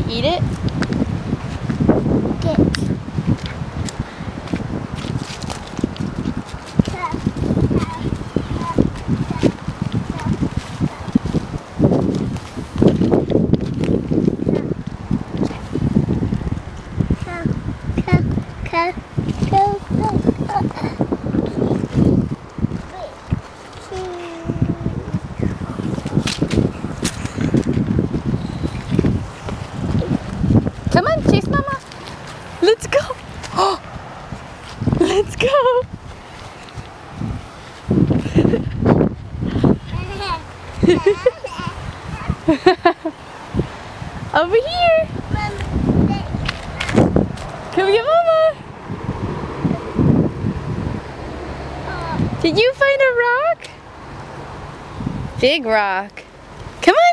eat it? Come on, chase Mama. Let's go. Oh, let's go. Over here. Come get Mama. Did you find a rock? Big rock. Come on.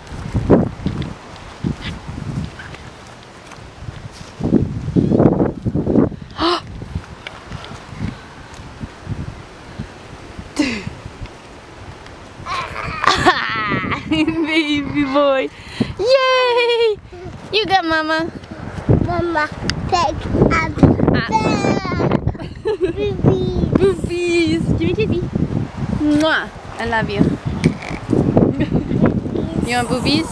Baby boy. Yay! You got Mama. Mama, take up. Boobies. Boobies. Give me kissy. Mwah. I love you. You want boobies?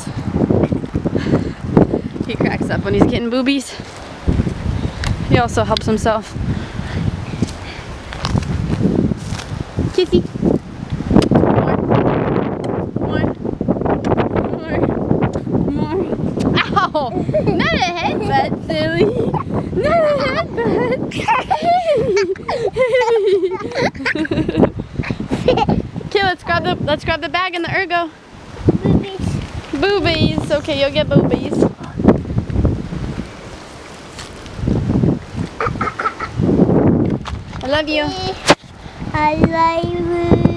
He cracks up when he's getting boobies. He also helps himself. Kissy. More. Ow! Not a headbutt, silly. Not a headbutt. Okay, let's grab the bag and the ergo. Boobies. Boobies. Okay, you'll get boobies. I love you. I love you.